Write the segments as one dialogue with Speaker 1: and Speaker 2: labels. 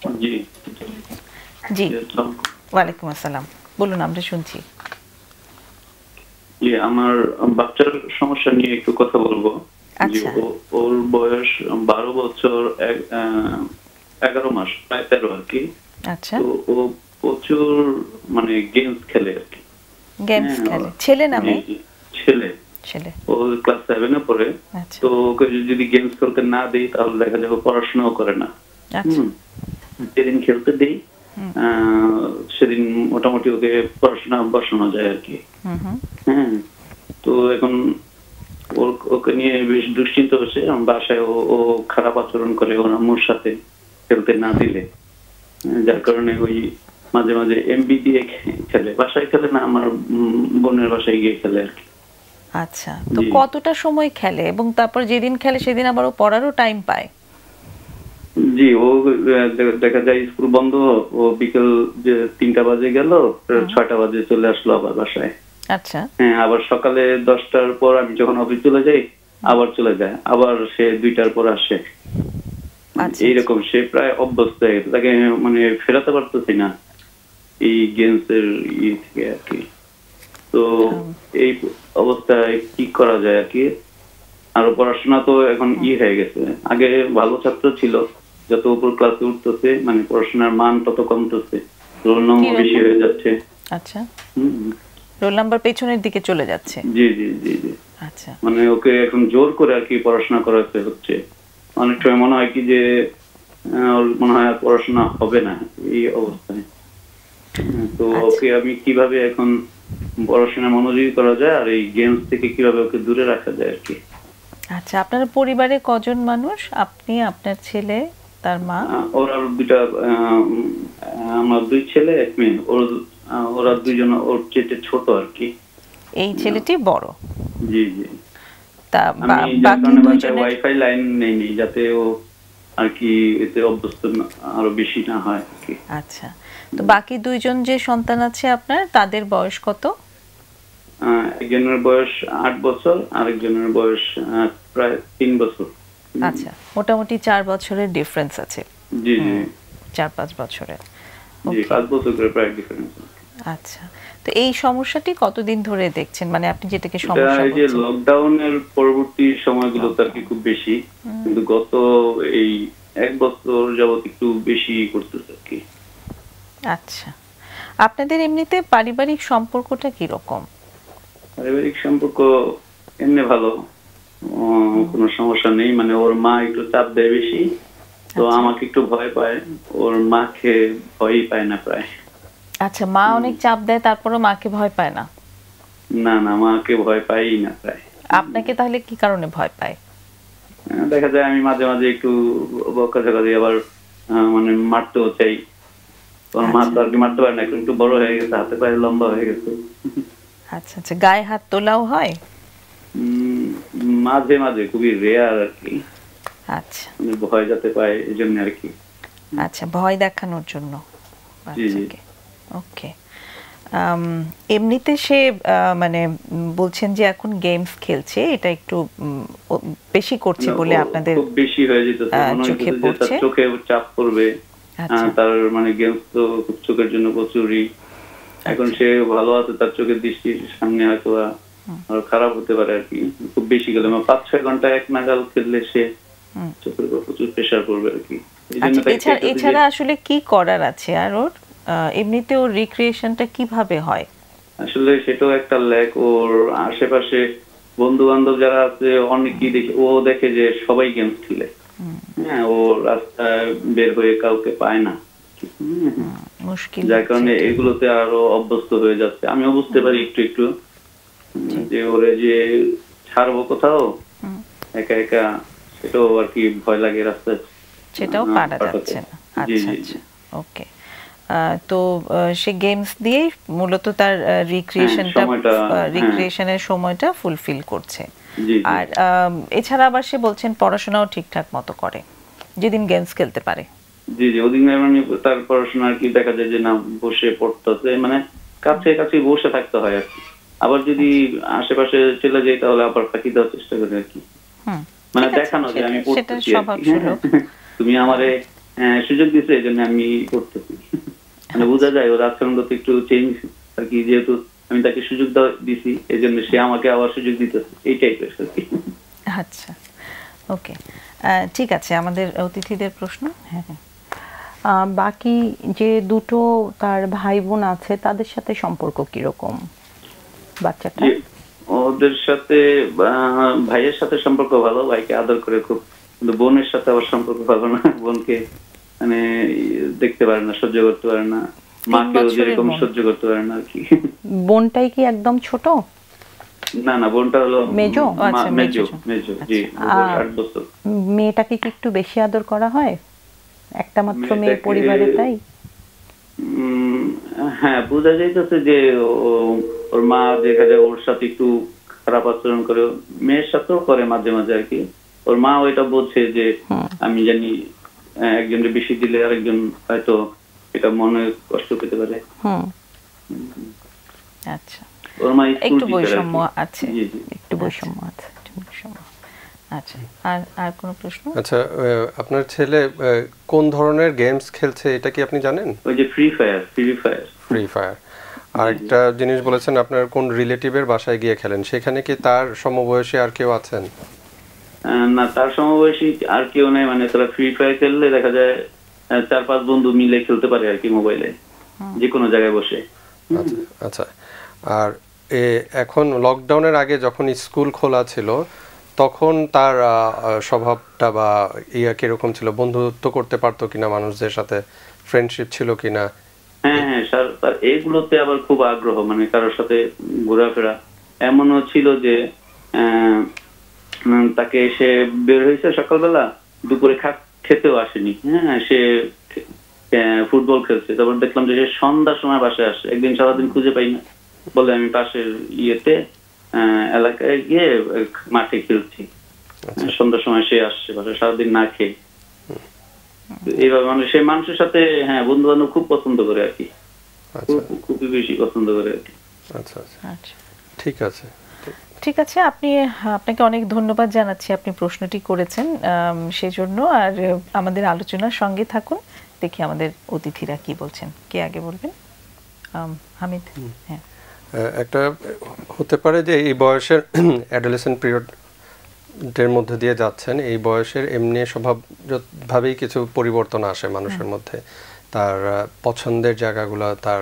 Speaker 1: জি
Speaker 2: জি, ওয়ালাইকুম আসসালাম, বলুন, আমরা শুনছি।
Speaker 1: আমার বাচ্চার সমস্যা নিয়ে একটু কথা বলবো।
Speaker 2: আচ্ছা।
Speaker 1: ওর বয়স 12 বছর 11 মাস, প্রায় 13 আর কি।
Speaker 2: আচ্ছা।
Speaker 1: তো ও প্রচুর মানে গেমস খেলে আর কি।
Speaker 2: গেমস খেলে? ছেলে না মেয়ে?
Speaker 1: ছেলে।
Speaker 2: ছেলে।
Speaker 1: ও ক্লাস 7 এ পড়ে। তো ওকে যদি গেমস খেলতে না দিই তাহলে দেখা যাবে পড়াশোনাও করে না। যেদিন খেলতে দিই সেদিন মোটামুটি ওকে পড়াশোনা বসানো যায় আর কি। হ্যাঁ, তো এখন ওকে নিয়ে বেশ দুশ্চিন্তা হচ্ছে। বাসায় ও খারাপ আচরণ করে ওর আম্মুর সাথে খেলতে না দিলে, যার কারণে ওই মাঝে মাঝে এমবি দিয়ে খেলে। বাসায় খেলে না, আমার বোনের বাসায় গিয়ে খেলে আর কি।
Speaker 2: আচ্ছা, তো কতটা সময় খেলে এবং তারপর যেদিন খেলে সেদিন আবার ও পড়ারও টাইম পায়?
Speaker 1: জি, ও দেখা যায় স্কুল বন্ধ, ও বিকেল 3টা বাজে গেল, 6টা বাজে চলে আসলো আবার বাসায়।
Speaker 2: আচ্ছা।
Speaker 1: হ্যাঁ, আবার সকালে 10টার পর আমি যখন অফিস চলে যাই আবার চলে যায়, আবার সে 2টার পর আসে। এইরকম সে প্রায় অভ্যস্ত হয়ে গেছে, তাকে মানে ফেরাতে পারতেছি না এই গেমস এর থেকে আর কি। তো এই অবস্থায় কি করা যায় আর কি? আর পড়াশোনা তো এখন হয়ে গেছে, আগে ভালো ছাত্র ছিল, যত উপর ক্লাসে উঠতেছে মানে পড়াশোনার মান তত কমতেছে, রোল নম্বর বেশি হয়ে যাচ্ছে।
Speaker 2: আচ্ছা, রোল নাম্বার পেছনের দিকে চলে যাচ্ছে।
Speaker 1: জি জি জি জি।
Speaker 2: আচ্ছা,
Speaker 1: মানে ওকে এখন জোর করে আর কি পড়াশোনা করাতে হচ্ছে। অনেক সময় মনে হয় কি যে ওর মনে হয় পড়াশোনা হবে না এই অবস্থায়। তো ওকে আমি কিভাবে এখন পড়াশোনা মনোযোগী করা যায় আর এই গেমস থেকে কিভাবে ওকে দূরে রাখা যায় আর কি।
Speaker 2: আচ্ছা, আপনার পরিবারে কজন মানুষ? আপনি, আপনার ছেলে, তার মা?
Speaker 1: ওর আর দুটা, আমার 2 ছেলে 1 মেয়ে। ওরা দুইজন ওর চেয়ে ছোট আর কি।
Speaker 2: এই ছেলেটি বড়?
Speaker 1: জি জি।
Speaker 2: তা
Speaker 1: বাকি দুইজনের ওয়াইফাই লাইন নেই যাতে ও আর কি এতে অভ্যস্ত আরো বেশি না হয় আর কি।
Speaker 2: আচ্ছা, তো বাকি দুইজন যে সন্তান আছে আপনার, তাদের বয়স কত?
Speaker 1: একজনের বয়স 8 বছর, আরেকজনের বয়স প্রায় 3 বছর।
Speaker 2: আচ্ছা, মোটামুটি 4 বছরের ডিফারেন্স আছে।
Speaker 1: জি জি,
Speaker 2: 4-5 বছরের।
Speaker 1: জি, 5 বছর করে প্রায় ডিফারেন্স।
Speaker 2: আচ্ছা, তো এই সমস্যাটি কতদিন ধরে দেখছেন, মানে আপনি যেটাকে সমস্যা বলছেন?
Speaker 1: এই যে লকডাউনের পরবর্তী সময়গুলোতে আর কি খুব বেশি, কিন্তু গত এই 1 বছর যাবত একটু বেশি করতেছে আর কি।
Speaker 2: আচ্ছা, আপনাদের এমনিতে পারিবারিক সম্পর্কটা কি রকম?
Speaker 1: পারিবারিক সম্পর্ক এমনি ভালো, কোনো সমস্যা নেই। মানে ওর মা একটু চাপ দেয় বেশি, তো আমাকে একটু ভয় পায়। ওর মাকে ভয়ই পায় না প্রায়।
Speaker 2: আচ্ছা, মা অনেক চাপ দেয় তারপরও মাকে ভয় পায় না?
Speaker 1: না না, মাকে ভয় পাই না প্রায়।
Speaker 2: আপনাকে তাহলে কি কারণে ভয় পায়?
Speaker 1: দেখা যায় আমি মাঝে মাঝে একটু বকাঝকা দিই, আবার মানে মারতেও চাই। ওর মা তো আর কি মারতে পারে না, একটু বড় হয়ে গেছে, হাতে পায়ে লম্বা হয়ে গেছে।
Speaker 2: আচ্ছা আচ্ছা, গায়ে হাত তোলাও হয়?
Speaker 1: মাঝে মাঝে, খুবই রেয়ার আর কি।
Speaker 2: আচ্ছা,
Speaker 1: ভয় যাতে পায় এই জন্য আর কি।
Speaker 2: আচ্ছা, ভয় দেখানোর জন্য বাচ্চাকে। ওকে। এমনিতে সে মানে বলছেন যে এখন গেমস খেলছে, এটা একটু বেশি করছে বলে আপনাদের
Speaker 1: খুব বেশি হয়ে যেতেছে,
Speaker 2: চোখে পড়ছে,
Speaker 1: চোখে চাপ পড়বে। তার মানে গেমস তো চোখের জন্য প্রচুরই। এখন সে ভালো আছে, তার চোখের দৃষ্টির সামনে হয়তো আরো খারাপ হতে পারে আর কি। খুব বেশি গেলে 5-6 ঘন্টা এক নাগাল খেললে সে চোখের উপর প্রচুর প্রেসার পড়বে আর কি।
Speaker 2: এছাড়া আসলে কি করার আছে আর ওর? এমনিতে ওর রিক্রিয়েশনটা কিভাবে হয়?
Speaker 1: আসলে সেটাও একটা ল্যাক। ওর আশেপাশে বন্ধু বান্ধব যারা আছে অনেকেই দেখে, ও দেখে যে সবাই গেমস খেলে। হ্যাঁ, ও রাস্তায় বের হয়ে কাউকে পায় না,
Speaker 2: মুশকিল,
Speaker 1: যার কারণে এগুলোতে আরো অভ্যস্ত হয়ে যাচ্ছে। আমিও বুঝতে পারি একটু একটু যে ওরে যে ছাড়বো কোথাও একা একা, সেটাও আর কি ভয় লাগে রাস্তায়,
Speaker 2: সেটাও পারা যাচ্ছে না। আচ্ছা আচ্ছা, ওকে। তো সে গেমস দিয়েই মূলত তার রিক্রিয়েশনের সময়টা ফুলফিল করছে। আর এছাড়া আবার সে বলছেন পড়াশোনাও ঠিকঠাক মতো করে যেদিন গেমস খেলতে পারে।
Speaker 1: জি জি, ওদিন মানে তার পড়াশোনা আর কি দেখা যায় যে না বসে পড়তেছে, মানে কাছে কাছে বসে থাকতে হয় আর কি। আবার যদি আশেপাশে চলে যাই তাহলে আবার ফাঁকি দেওয়ার চেষ্টা করি আর কি। মানে দেখানো যে আমি পড়তেছি, তুমি আমারে সুযোগ দিচ্ছে, এই জন্য আমি করতেছি। মানে বোঝা যায় ওর আচরণগত একটু চেঞ্জ আর কি, যেহেতু আমি তাকে সুযোগ দিছি এই জন্য সে আমাকে আবার সুযোগ দিতেছে, এই টাইপের আর কি।
Speaker 2: আচ্ছা, ওকে, ঠিক আছে। আমাদের অতিথিদের প্রশ্ন। হ্যাঁ,
Speaker 3: বাকি যে দুটো তার ভাই বোন আছে তাদের সাথে সম্পর্ক কিরকম বাচ্চাটা?
Speaker 1: ওদের সাথে ভাইয়ের সাথে সম্পর্ক ভালো, ভাইকে আদর করে খুব, কিন্তু বোনের সাথে আবার সম্পর্ক ভালো না। বোনকে মানে দেখতে পারে না, সহ্য করতে পারে না, মাকেও যেরকম সহ্য করতে পারে না আর কি।
Speaker 3: বোনটাই কি একদম ছোট?
Speaker 1: না না, বোনটা হলো
Speaker 3: মেজো।
Speaker 2: আচ্ছা,
Speaker 1: মেজো, জি, 8 বছর।
Speaker 3: মেয়েটাকে কি একটু বেশি আদর করা হয়? একটা মাত্র মেয়ে পরিবারে, তাই?
Speaker 1: হ্যাঁ, বোঝা যাইতেছে যে ওর মা দেখা যায় ওর সাথে একটু খারাপ আচরণ করে, মেয়ের সাথেও করে মাঝে মাঝে আর কি। ওর মা ওইটা বলছে যে আমি জানি একজনের বেশি দিলে আরেকজন হয়তো এটা মনে কষ্ট পেতে পারে।
Speaker 2: আচ্ছা,
Speaker 1: ওর মা
Speaker 2: একটু বৈষম্য আছে,
Speaker 3: একটু বৈষম্য আছে।
Speaker 2: আচ্ছা, আর কোন প্রশ্ন?
Speaker 4: আচ্ছা, আপনার ছেলে কোন ধরনের গেমস খেলছে এটা কি আপনি জানেন?
Speaker 1: ওই যে ফ্রি ফায়ার।
Speaker 4: আর একটা জিনিস বলেছেন আপনার কোন রিলেটিভের বাসায় গিয়ে খেলেন, সেখানে কি তার সমবয়সী আর কেউ আছেন?
Speaker 1: না, তার সমবয়সী আর কেউ নাই। মানে তারা ফ্রি ফায়ার খেললে দেখা যায় 4-5 বন্ধু মিলে খেলতে পারে আর কি, মোবাইলে যে কোনো জায়গায় বসে।
Speaker 4: আচ্ছা, আর এখন লকডাউনের আগে যখন স্কুল খোলা ছিল তখন তার স্বভাবটা বা কিরকম ছিল? বন্ধুত্ব করতে পারতো কিনা মানুষদের সাথে, ফ্রেন্ডশিপ ছিল কিনা?
Speaker 1: হ্যাঁ, স্যার এইগুলোতে আবার খুব আগ্রহ, মানে কারোর সাথে ঘোরাফেরা। এমনও ছিল যে তাকে সে বের হয়েছে সকালবেলা, দুপুরে খেতেও আসেনি। হ্যাঁ, সে ফুটবল খেলছে, তারপর দেখলাম যে সে সন্ধ্যার সময় বাসায় আসে। একদিন সারাদিন খুঁজে পাই না, বলে আমি পাশের এলাকায় গিয়ে মাঠে খেলছি। সন্ধ্যার সময় সে আসছে বাসায়, সারাদিন না খেয়ে। এইভাবে মানে সে মানুষের সাথে বন্ধু বান্ধব খুব পছন্দ করে আর কি, খুবই বেশি পছন্দ করে আর কি।
Speaker 4: আচ্ছা, ঠিক আছে,
Speaker 2: ঠিক আছে। আপনাকে অনেক ধন্যবাদ জানাচ্ছি, আপনি প্রশ্নটি করেছেন সেজন্য। আর আমাদের আলোচনার সঙ্গে থাকুন, দেখি আমাদের অতিথিরা কি বলছেন। কে আগে বলবেন? হামিদ। হ্যাঁ,
Speaker 4: একটা হতে পারে যে এই বয়সের অ্যাডোলেসেন্ট পিরিয়ডের মধ্যে দিয়ে যাচ্ছেন, এই বয়সের এমনি স্বভাবভাবেই কিছু পরিবর্তন আসে মানুষের মধ্যে। তার পছন্দের জায়গাগুলো, তার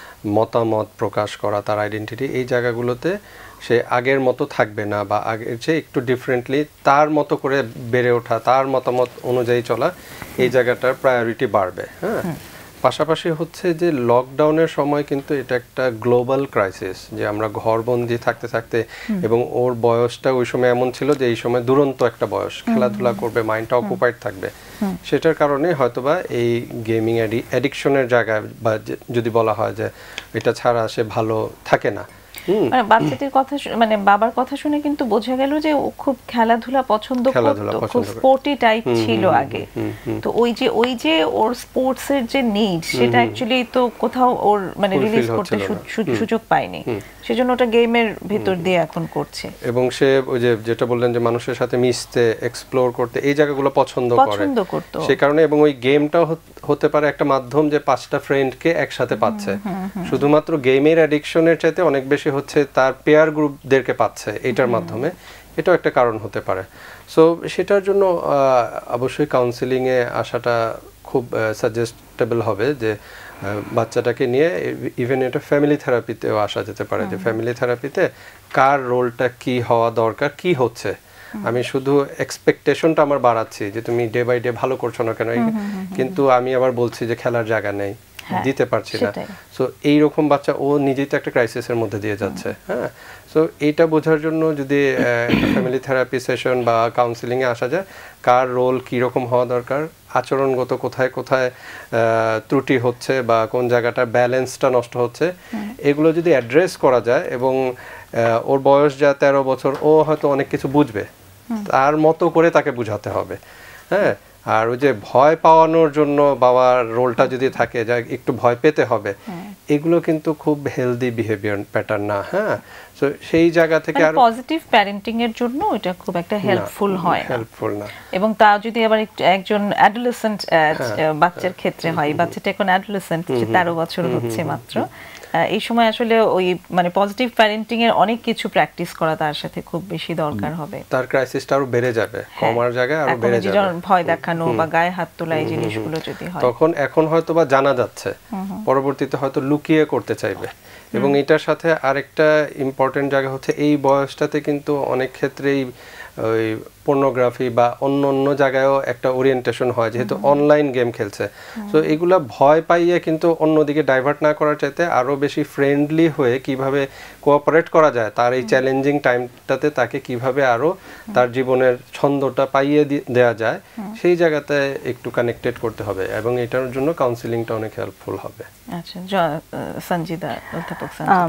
Speaker 4: মতামত প্রকাশ করা, তার আইডেন্টিটি, এই জায়গাগুলোতে সে আগের মতো থাকবে না, বা আগের চেয়ে একটু ডিফারেন্টলি তার মতো করে বেড়ে ওঠা, তার মতামত অনুযায়ী চলা, এই জায়গাটার প্রায়োরিটি বাড়বে। হ্যাঁ, পাশাপাশি হচ্ছে যে লকডাউনের সময় কিন্তু এটা একটা গ্লোবাল ক্রাইসিস, যে আমরা ঘরবন্দি থাকতে থাকতে, এবং ওর বয়সটা ওই সময় এমন ছিল যে এই সময় দুরন্ত একটা বয়স, খেলাধুলা করবে, মাইন্ডটা অকুপাইড থাকবে। সেটার কারণে হয়তোবা এই গেমিং অ্যাডিকশনের জায়গায়, বা যদি বলা হয় যে এটা ছাড়া সে ভালো থাকে না।
Speaker 2: মানে বাচ্চাটির কথা, মানে বাবার কথা শুনে কিন্তু বোঝা গেল যে ও খুব খেলাধুলা পছন্দ করতো, খুব স্পোর্টি টাইপ ছিল আগে। তো ওই যে ওর স্পোর্টস এর যে নিড, সেটা অ্যাকচুয়ালি তো কোথাও ওর মানে রিলিজ করতে সুযোগ পায়নি, সেজন্য ওটা গেমের ভিতর দিয়ে এখন করছে।
Speaker 4: এবং সে ওই যেটা বললেন যে মানুষের সাথে মিশতে, এক্সপ্লোর করতে, এই জায়গাগুলো পছন্দ করতো সে কারণে। এবং ওই গেমটাও হতে পারে একটা মাধ্যম যে 5টা ফ্রেন্ডকে একসাথে পাচ্ছে। শুধুমাত্র গেমের অ্যাডিকশনের চাইতে অনেক বেশি হচ্ছে তার পেয়ার গ্রুপদেরকে পাচ্ছে এইটার মাধ্যমে, এটাও একটা কারণ হতে পারে। সো সেটার জন্য অবশ্যই কাউন্সিলিংয়ে আসাটা খুব সাজেস্টেবল হবে, যে বাচ্চাটাকে নিয়ে ইভেন এটা ফ্যামিলি থেরাপিতেও আসা যেতে পারে, যে ফ্যামিলি থেরাপিতে কার রোলটা কি হওয়া দরকার, কি হচ্ছে। আমি শুধু এক্সপেকটেশনটা আমার বাড়াচ্ছি যে তুমি ডে বাই ডে ভালো করছো না কেন, কিন্তু আমি আবার বলছি যে খেলার জায়গা নেই, দিতে পারছি না। সো এইরকম বাচ্চা ও নিজেই তো একটা ক্রাইসিসের মধ্যে দিয়ে যাচ্ছে। হ্যাঁ, সো এইটা বোঝার জন্য যদি ফ্যামিলি থেরাপি সেশন বা কাউন্সিলিংয়ে আসা যায়, কার রোল কীরকম হওয়া দরকার, আচরণগত কোথায় কোথায় ত্রুটি হচ্ছে বা কোন জায়গাটা ব্যালেন্সটা নষ্ট হচ্ছে, এগুলো যদি অ্যাড্রেস করা যায়, এবং ওর বয়স যা 13 বছর, ও হয়তো অনেক কিছু বুঝবে, তার মতো করে তাকে বুঝাতে হবে। হ্যাঁ, আর ওই যে ভয় পাওয়ানোর জন্য বাবার রোলটা যদি থাকে, যা একটু ভয় পেতে হবে, এগুলো কিন্তু খুব হেলদি বিহেভিয়ার প্যাটার্ন না। হ্যাঁ, সো সো সেই জায়গা থেকে আর
Speaker 2: পজিটিভ প্যারেন্টিং এর জন্য এটা খুব একটা হেল্পফুল হয়
Speaker 4: না,
Speaker 2: এবং তা যদি আবার একজন অ্যাডোলেসেন্ট বাচ্চার ক্ষেত্রে হয়, বাচ্চাটা এখন অ্যাডোলেসেন্ট, 13 বছর হচ্ছে মাত্র, এই সময় আসলে ওই মানে পজিটিভ প্যারেন্টিং এর অনেক কিছু প্র্যাকটিস করা তার সাথে খুব বেশি দরকার হবে।
Speaker 4: তার ক্রাইসিসটা আরো বেড়ে যাবে, কমার জায়গায় আরো বেড়ে যাবে।
Speaker 2: যখন ভয় দেখানো বা গায়ে হাত তোলা এই জিনিসগুলো যদি হয়,
Speaker 4: তখন এখন হয়তো বা জানা যাচ্ছে, পরবর্তীতে হয়তো লুকিয়ে করতে চাইবে। এবং এটার সাথে আরেকটা ইম্পর্টেন্ট জায়গা হচ্ছে এই বয়সটাতে কিন্তু অনেক ক্ষেত্রেই ওই পর্নোগ্রাফি বা অন্য জায়গায়ও একটা ওরিয়েন্টেশন হয়, যেহেতু অনলাইন গেম খেলছে। সো এগুলা ভয় পাইয়ে কিন্তু অন্যদিকে ডাইভার্ট না করার চাইতে আরো বেশি ফ্রেন্ডলি হয়ে কিভাবে কোঅপারেট করা যায়, তার এই চ্যালেঞ্জিং টাইমটাতে তাকে কিভাবে আরো তার জীবনের ছন্দটা পাইয়ে দেওয়া যায়, সেই জায়গাতে একটু কানেক্টেড করতে হবে, এবং এটার জন্য কাউন্সিলিংটা অনেক হেল্পফুল হবে।
Speaker 2: আচ্ছা, সঞ্জিদা, অধ্যাপক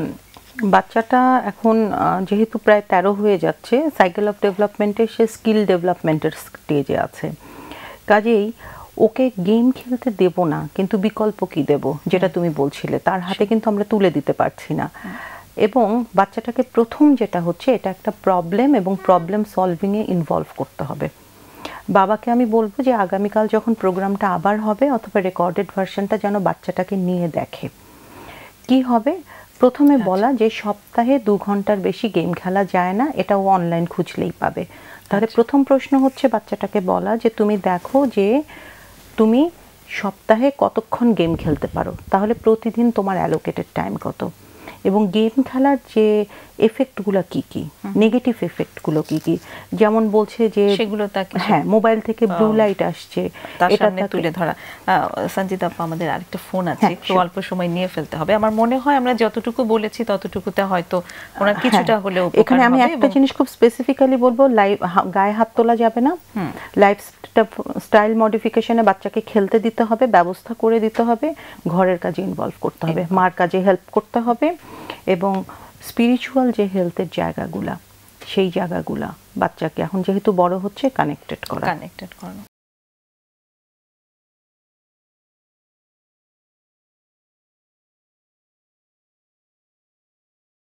Speaker 3: বাচ্চাটা এখন যেহেতু প্রায় 13 হয়ে যাচ্ছে, সাইকেল অফ ডেভেলপমেন্টে সে স্কিল ডেভেলপমেন্টের স্টেজে আছে, কাজেই ওকে গেম খেলতে দেব না, কিন্তু বিকল্প কি দেব যেটা তুমি বলছিলে, তার হাতে কিন্তু আমরা তুলে দিতে পারছি না। এবং বাচ্চাটাকে প্রথম যেটা হচ্ছে, এটা একটা প্রবলেম এবং প্রবলেম সলভিংয়ে ইনভলভ করতে হবে। বাবাকে আমি বলবো যে আগামীকাল যখন প্রোগ্রামটা আবার হবে অথবা রেকর্ডেড ভার্সনটা যেন বাচ্চাটাকে নিয়ে দেখে। কি হবে, প্রথমে বলা যে সপ্তাহে 2 ঘন্টার বেশি গেম খেলা যায় না, এটা ও অনলাইন খুঁজলেই পাবে। তাহলে প্রথম প্রশ্ন হচ্ছে বাচ্চাটাকে বলা যে তুমি দেখো যে তুমি সপ্তাহে কতক্ষণ গেম খেলতে পারো, তাহলে প্রতিদিন তোমার অ্যালোকেটেড টাইম কত, এবং গেম খেলার যে এফেক্টগুলো কি কি, নেগেটিভ এফেক্টগুলো কি কি, যেমন বলছে যে
Speaker 2: সেগুলো তাকে
Speaker 3: হ্যাঁ মোবাইল থেকে ব্লু লাইট আসছে,
Speaker 2: এটা তুলে ধরা। সঞ্জিতা আপা, আমাদের আরেকটা ফোন আছে, একটু অল্প সময় নিয়ে ফেলতে হবে। আমার মনে হয় আমরা যতটুকু বলেছি ততটুকুতে হয়তো ওনার কিছুটা হলেও উপকার হবে।
Speaker 3: এখানে আমি একটা জিনিস খুব স্পেসিফিক্যালি বলবো, গায়ে হাত তোলা যাবে না, লাইফ স্টাইল মডিফিকেশনে বাচ্চাকে খেলতে দিতে হবে, ব্যবস্থা করে দিতে হবে, ঘরের কাজে ইনভলভ করতে হবে, মার কাজে হেল্প করতে হবে, এবং স্পিরিচুয়াল যে হেলথের জায়গাগুলা, সেই জায়গাগুলা বাচ্চাকে এখন যেহেতু বড় হচ্ছে কানেক্টেড করা।